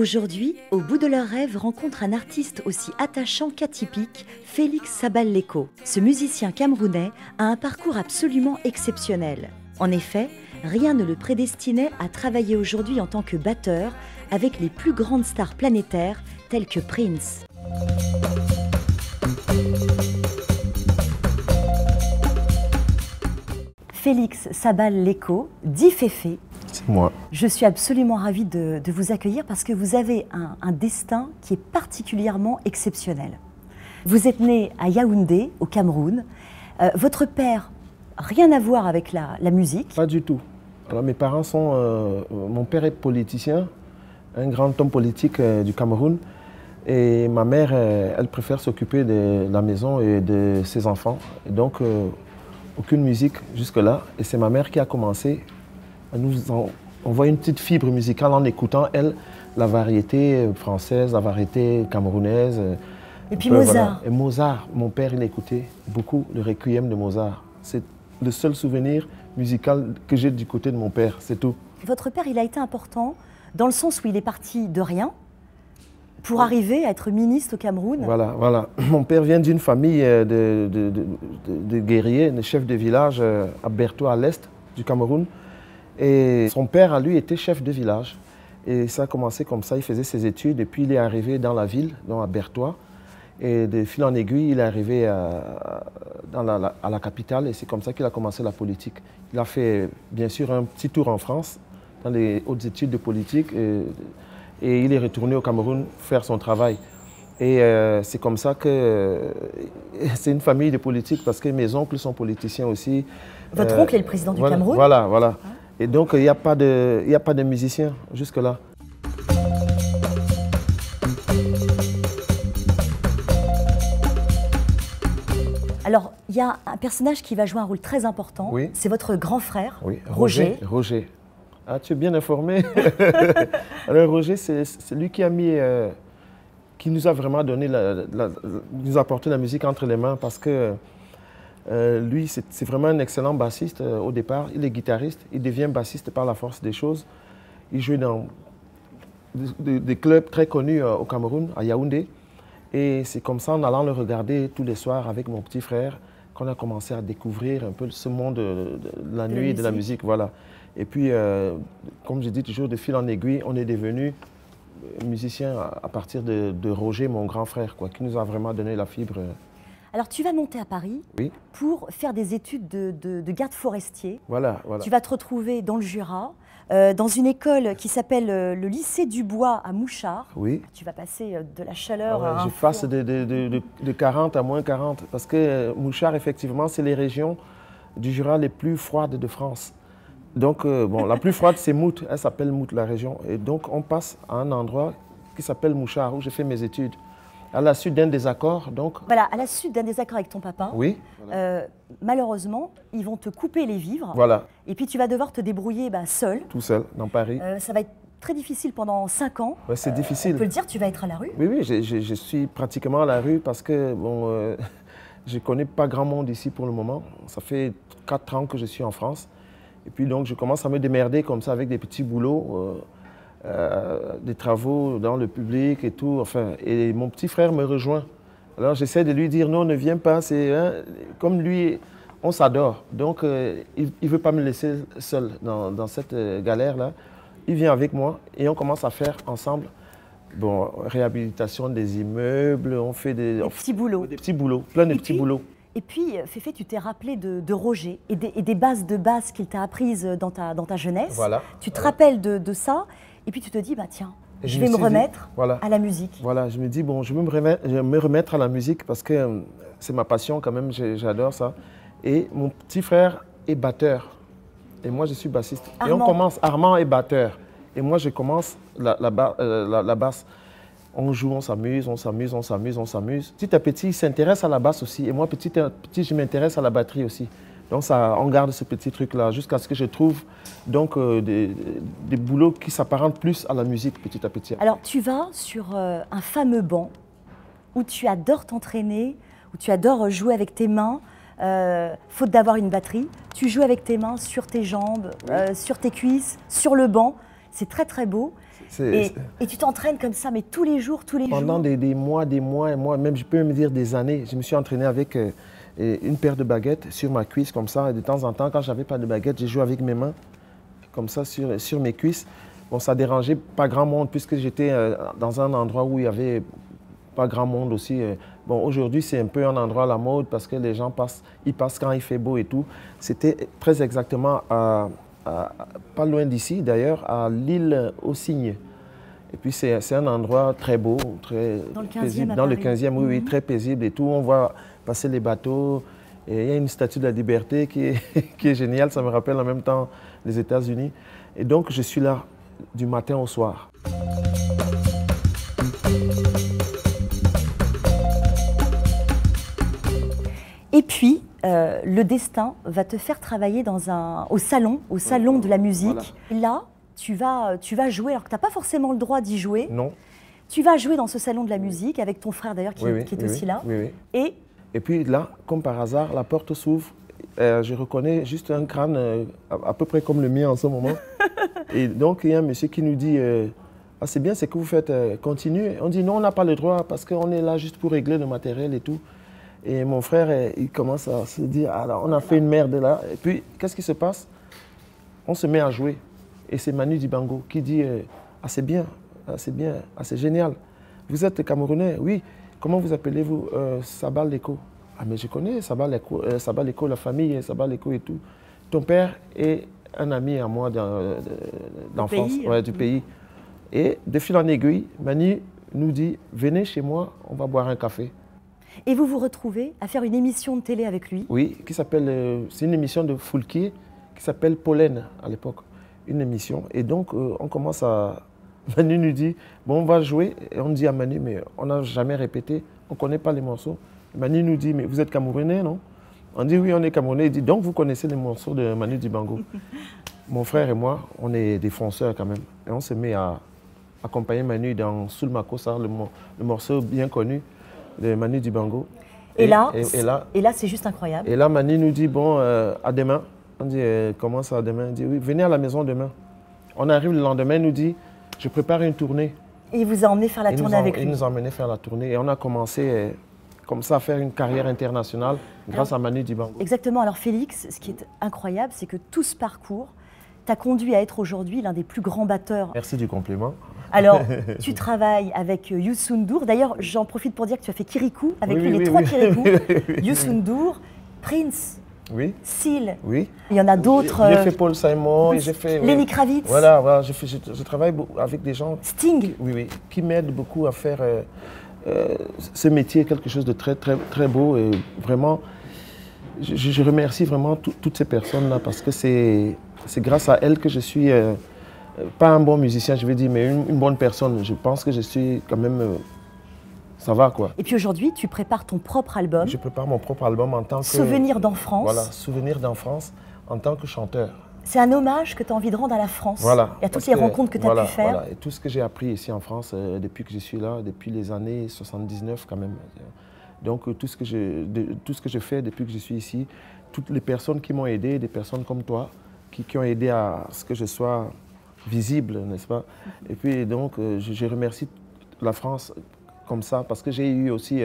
Aujourd'hui, au bout de leurs rêves, rencontre un artiste aussi attachant qu'atypique, Félix Sabal-Leko. Ce musicien camerounais a un parcours absolument exceptionnel. En effet, rien ne le prédestinait à travailler aujourd'hui en tant que batteur avec les plus grandes stars planétaires telles que Prince. Félix Sabal-Leko, dit Féfé. C'est moi. Je suis absolument ravie de vous accueillir parce que vous avez un destin qui est particulièrement exceptionnel. Vous êtes né à Yaoundé, au Cameroun. Votre père, rien à voir avec la musique? Pas du tout. Alors mes parents sont... mon père est politicien, un grand homme politique du Cameroun. Et ma mère, elle préfère s'occuper de la maison et de ses enfants. Et donc, aucune musique jusque-là. Et c'est ma mère qui a commencé à nous envoyer une petite fibre musicale en écoutant, elle, la variété française, la variété camerounaise. Et puis Mozart. Voilà. Et Mozart, mon père, il écoutait beaucoup le requiem de Mozart. C'est le seul souvenir musical que j'ai du côté de mon père, c'est tout. Votre père, il a été important dans le sens où il est parti de rien pour arriver à être ministre au Cameroun. Voilà, voilà. Mon père vient d'une famille de guerriers, de chefs de village à Bertoua, à l'est du Cameroun. Et son père, à lui, était chef de village. Et ça a commencé comme ça, il faisait ses études et puis il est arrivé dans la ville, donc à Bertoua. Et de fil en aiguille, il est arrivé à la capitale et c'est comme ça qu'il a commencé la politique. Il a fait bien sûr un petit tour en France, dans les hautes études de politique. Et il est retourné au Cameroun faire son travail. Et c'est comme ça que c'est une famille de politiques parce que mes oncles sont politiciens aussi. Votre oncle est le président du Cameroun? Voilà, voilà. Et donc, il n'y a pas de musiciens jusque-là. Alors, il y a un personnage qui va jouer un rôle très important. Oui. C'est votre grand frère, oui. Roger. Roger. Ah, tu es bien informé. Alors, Roger, c'est lui qui a mis... qui nous a vraiment donné, nous a apporté la musique entre les mains parce que lui, c'est vraiment un excellent bassiste au départ. Il est guitariste, il devient bassiste par la force des choses. Il joue dans des clubs très connus au Cameroun, à Yaoundé. Et c'est comme ça, en allant le regarder tous les soirs avec mon petit frère, qu'on a commencé à découvrir un peu ce monde de la nuit et de la musique. Voilà. Et puis, comme je dis toujours, de fil en aiguille, on est devenu musicien à partir de Roger, mon grand frère, quoi, qui nous a vraiment donné la fibre. Alors, tu vas monter à Paris oui. pour faire des études de garde forestier. Voilà, voilà. Tu vas te retrouver dans le Jura, dans une école qui s'appelle le lycée du Bois à Mouchard. Oui. Tu vas passer de la chaleur à un je passe de 40 à moins 40 parce que Mouchard, effectivement, c'est les régions du Jura les plus froides de France. Donc, bon, la plus froide, c'est Mout. Elle s'appelle Mout, la région. Et donc, on passe à un endroit qui s'appelle Mouchard, où j'ai fait mes études. À la suite d'un désaccord, donc... Voilà, à la suite d'un désaccord avec ton papa, oui. Malheureusement, ils vont te couper les vivres. Voilà. Et puis, tu vas devoir te débrouiller seul. Tout seul, dans Paris. Ça va être très difficile pendant 5 ans. Ouais, c'est difficile. On peut le dire, tu vas être à la rue? Oui, oui, je suis pratiquement à la rue parce que, bon, je ne connais pas grand monde ici pour le moment. Ça fait 4 ans que je suis en France. Et puis, donc, je commence à me démerder comme ça avec des petits boulots. Des travaux dans le public et tout, enfin, et mon petit frère me rejoint. Alors j'essaie de lui dire non, ne viens pas, c'est comme lui, on s'adore. Donc il ne veut pas me laisser seul dans cette galère-là. Il vient avec moi et on commence à faire ensemble, bon, réhabilitation des immeubles, on fait des petits boulots. Des petits boulots, plein de petits boulots. Et puis, Féfé, tu t'es rappelé de Roger et des bases de basse qu'il t'a apprises dans ta jeunesse. Voilà. Tu te rappelles de ça et puis tu te dis, bah tiens, je vais me remettre à la musique. Voilà, je me dis, bon, je vais me remettre à la musique parce que c'est ma passion quand même, j'adore ça. Et mon petit frère est batteur et moi je suis bassiste. Armand. Et on commence, Armand est batteur et moi je commence la basse. On joue, on s'amuse, on s'amuse, on s'amuse, on s'amuse. Petit à petit, il s'intéresse à la basse aussi. Et moi, petit à petit, je m'intéresse à la batterie aussi. Donc, ça, on garde ce petit truc-là jusqu'à ce que je trouve donc, des boulots qui s'apparentent plus à la musique petit à petit. Alors, tu vas sur un fameux banc où tu adores t'entraîner, où tu adores jouer avec tes mains, faute d'avoir une batterie. Tu joues avec tes mains sur tes jambes, sur tes cuisses, sur le banc. C'est très, très beau. Et tu t'entraînes comme ça, mais tous les jours, tous les jours? Pendant des mois et mois, même je peux me dire des années. Je me suis entraîné avec une paire de baguettes sur ma cuisse comme ça. Et de temps en temps, quand je n'avais pas de baguette, j'ai joué avec mes mains, comme ça, sur mes cuisses. Bon, ça dérangeait pas grand monde puisque j'étais dans un endroit où il y avait pas grand monde aussi. Bon, aujourd'hui, c'est un peu un endroit à la mode parce que les gens ils passent quand il fait beau et tout. C'était très exactement pas loin d'ici, d'ailleurs, à l'île aux Cygnes. Et puis, c'est un endroit très beau, très paisible. Dans le 15e, oui, oui, très paisible et tout. On voit passer les bateaux. Et il y a une statue de la liberté qui est géniale. Ça me rappelle en même temps les États-Unis. Et donc, je suis là du matin au soir. Et puis, le destin va te faire travailler au salon de la musique. Voilà. Là, tu vas jouer, alors que tu n'as pas forcément le droit d'y jouer. Non. Tu vas jouer dans ce salon de la musique avec ton frère d'ailleurs qui est aussi là. Oui, oui. Et puis là, comme par hasard, la porte s'ouvre. Je reconnais juste un crâne à peu près comme le mien en ce moment. Et donc, il y a un monsieur qui nous dit ah, c'est bien ce que vous faites, continuez. On dit non, on n'a pas le droit parce qu'on est là juste pour régler le matériel et tout. Et mon frère, il commence à se dire, alors on a fait une merde là. Et puis, qu'est-ce qui se passe? On se met à jouer. Et c'est Manu Dibango qui dit, ah c'est bien, ah, c'est génial. Vous êtes Camerounais? Oui. Comment vous appelez-vous? Sabal Leko. Ah mais je connais Sabal Leko, la famille Sabal Leko et tout. Ton père est un ami à moi d'enfance, du pays. Et de fil en aiguille, Manu nous dit, venez chez moi, on va boire un café. Et vous vous retrouvez à faire une émission de télé avec lui? Oui, qui s'appelle, c'est une émission de Foulquier qui s'appelle Pollen à l'époque, une émission. Et donc, on commence à... Manu nous dit, bon, on va jouer. Et on dit à Manu, mais on n'a jamais répété, on ne connaît pas les morceaux. Manu nous dit, mais vous êtes Camerounais, non? On dit, oui, on est Camerounais. Il dit, donc vous connaissez les morceaux de Manu Dibango. Mon frère et moi, on est des fonceurs quand même. Et on se met à accompagner Manu dans Soul Makossa, le morceau bien connu de Manu Dibango. Et là, c'est juste incroyable. Et là, Manu nous dit, bon, à demain. On dit, comment ça à demain? Il dit, oui, venez à la maison demain. On arrive le lendemain, il nous dit, je prépare une tournée. Et il vous a emmené faire la tournée avec lui? Il nous a emmené faire la tournée. Et on a commencé comme ça à faire une carrière internationale grâce à Manu Dibango. Exactement. Alors Félix, ce qui est incroyable, c'est que tout ce parcours t'a conduit à être aujourd'hui l'un des plus grands batteurs. Merci du compliment. Alors, tu travailles avec Youssou N'Dour. D'ailleurs, j'en profite pour dire que tu as fait Kirikou avec lui, les trois Kirikou. Youssou N'Dour, Prince, Seal. Oui. Il y en a d'autres. J'ai fait Paul Simon, j'ai fait Lenny Kravitz. Voilà, je travaille avec des gens. Sting. Qui m'aident beaucoup à faire ce métier quelque chose de très, très, très beau. Et vraiment, je remercie vraiment toutes ces personnes-là parce que c'est grâce à elles que je suis... pas un bon musicien, je vais dire, mais une bonne personne. Je pense que je suis quand même... ça va, quoi. Et puis aujourd'hui, tu prépares ton propre album. Je prépare mon propre album en tant que... Souvenir d'enfance. Voilà, Souvenir d'enfance en tant que chanteur. C'est un hommage que tu as envie de rendre à la France. Voilà. Et à toutes les rencontres que tu as pu faire. Voilà, et tout ce que j'ai appris ici en France depuis que je suis là, depuis les années 79 quand même. Donc tout ce que je fais depuis que je suis ici, toutes les personnes qui m'ont aidé, des personnes comme toi, qui ont aidé à ce que je sois visible, n'est-ce pas? Et puis donc, je remercie la France comme ça, parce que j'ai eu aussi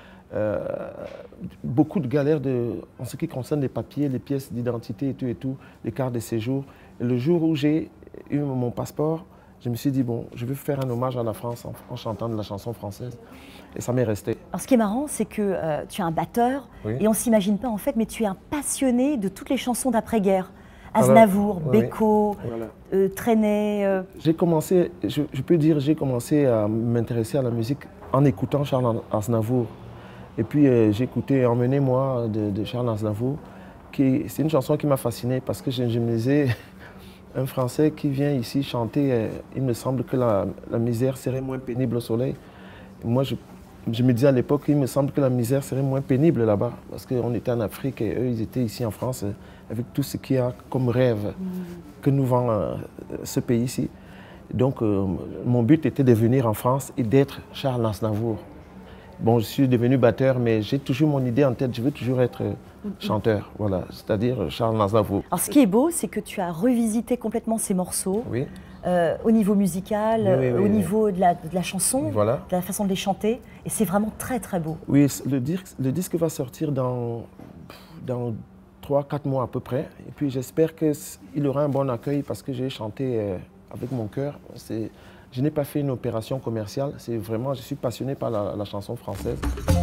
beaucoup de galères en ce qui concerne les papiers, les pièces d'identité et tout, les cartes de séjour. Et le jour où j'ai eu mon passeport, je me suis dit, bon, je vais faire un hommage à la France en chantant de la chanson française. Et ça m'est resté. Alors ce qui est marrant, c'est que tu es un batteur, et on ne s'imagine pas en fait, mais tu es un passionné de toutes les chansons d'après-guerre. Aznavour, Beko, Trenet. J'ai commencé, je peux dire, j'ai commencé à m'intéresser à la musique en écoutant Charles Aznavour. Et puis j'ai écouté Emmenez-moi de Charles Aznavour. C'est une chanson qui m'a fasciné parce que je me disais, un Français qui vient ici chanter, il me semble que la misère serait moins pénible au soleil. Moi, je me disais à l'époque, il me semble que la misère serait moins pénible là-bas, parce qu'on était en Afrique et eux, ils étaient ici en France avec tout ce qu'il y a comme rêve que nous vend ce pays-ci. Donc, mon but était de venir en France et d'être Charles Aznavour. Bon, je suis devenu batteur, mais j'ai toujours mon idée en tête, je veux toujours être chanteur, voilà, c'est-à-dire Charles Aznavour. Alors ce qui est beau, c'est que tu as revisité complètement ces morceaux, Oui. au niveau musical, Oui, au niveau de la chanson, Voilà. de la façon de les chanter, et c'est vraiment très très beau. Oui, le disque va sortir dans 3-4 mois à peu près. Et puis j'espère qu'il aura un bon accueil parce que j'ai chanté avec mon cœur. Je n'ai pas fait une opération commerciale, c'est vraiment, je suis passionné par la chanson française.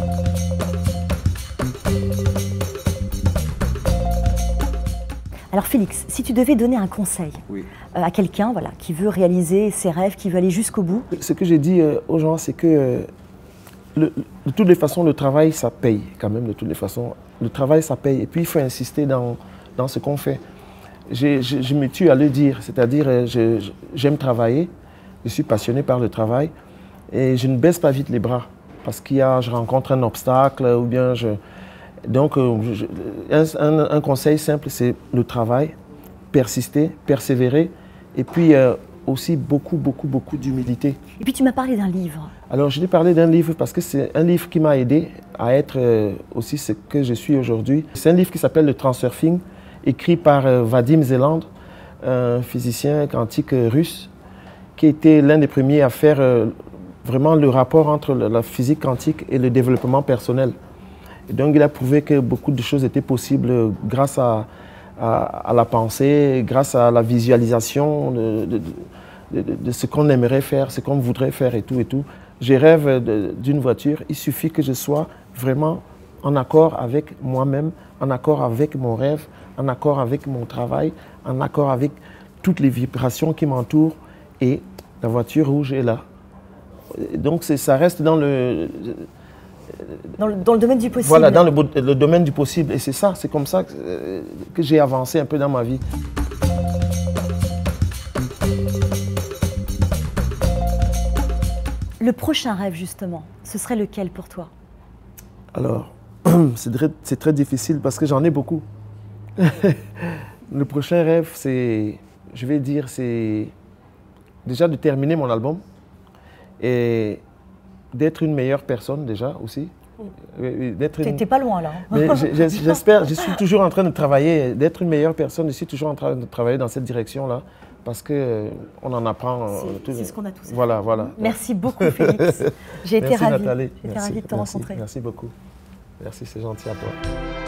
Alors Félix, si tu devais donner un conseil à quelqu'un voilà, qui veut réaliser ses rêves, qui veut aller jusqu'au bout. Ce que j'ai dit aux gens, c'est que de toutes les façons, le travail, ça paye quand même, de toutes les façons. Le travail, ça paye. Et puis, il faut insister dans ce qu'on fait. Je me tue à le dire, c'est-à-dire, j'aime travailler, je suis passionné par le travail et je ne baisse pas vite les bras parce je rencontre un obstacle ou bien Donc, un conseil simple, c'est le travail, persister, persévérer et puis aussi beaucoup d'humilité. Et puis, tu m'as parlé d'un livre. Alors, je t'ai parlé d'un livre parce que c'est un livre qui m'a aidé à être aussi ce que je suis aujourd'hui. C'est un livre qui s'appelle Le Transurfing, écrit par Vadim Zeland, un physicien quantique russe, qui était l'un des premiers à faire vraiment le rapport entre la physique quantique et le développement personnel. Et donc, il a prouvé que beaucoup de choses étaient possibles grâce à la pensée, grâce à la visualisation de ce qu'on aimerait faire, ce qu'on voudrait faire et tout et tout. Je rêve d'une voiture, il suffit que je sois vraiment en accord avec moi-même, en accord avec mon rêve, en accord avec mon travail, en accord avec toutes les vibrations qui m'entourent et la voiture rouge est là. Donc ça reste dans le domaine du possible. Voilà, dans le domaine du possible. Et c'est ça, c'est comme ça que j'ai avancé un peu dans ma vie. Le prochain rêve, justement, ce serait lequel pour toi? Alors, c'est très difficile parce que j'en ai beaucoup. Le prochain rêve, c'est déjà de terminer mon album et d'être une meilleure personne déjà aussi. T'es pas loin là. J'espère, je suis toujours en train de travailler, d'être une meilleure personne, je suis toujours en train de travailler dans cette direction-là. Parce qu'on en apprend. C'est ce qu'on a tous fait. Voilà. Merci beaucoup, Félix. J'ai été ravie. Nathalie. J'ai été ravie de te rencontrer. Merci beaucoup. Merci, c'est gentil à toi.